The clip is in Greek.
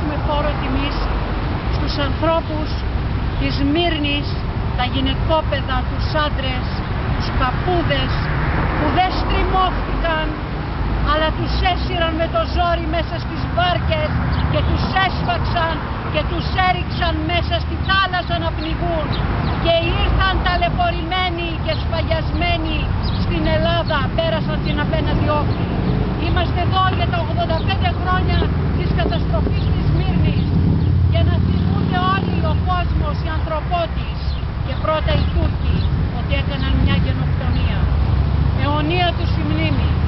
αποτείουμε φόρο τιμής στους ανθρώπους της Σμύρνης, τα γυναικόπαιδα, τους άντρες, τους παππούδες που δεν στριμώχτηκαν, αλλά τους έσυραν με το ζόρι μέσα στις βάρκες και τους έσφαξαν και τους έριξαν μέσα στη θάλασσα να πνιγούν και ήρθαν ταλαιπωρημένοι και σφαγιασμένοι στην Ελλάδα, πέρασαν την απέναντι όχθη. Είμαστε εδώ για τα 85 χρόνια της καταστροφής της Σμύρνης για να θυμούνται όλοι ο κόσμος, οι ανθρωπότης και πρώτα οι Τούρκοι ότι έκαναν μια γενοκτονία. Αιωνία τους η μνήμη.